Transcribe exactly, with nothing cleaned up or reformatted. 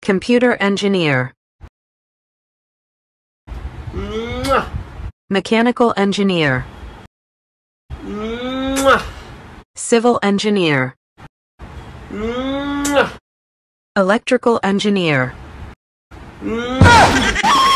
Computer engineer. Mwah. Mechanical engineer. Mwah. Civil engineer. Mwah. Electrical engineer. Mwah.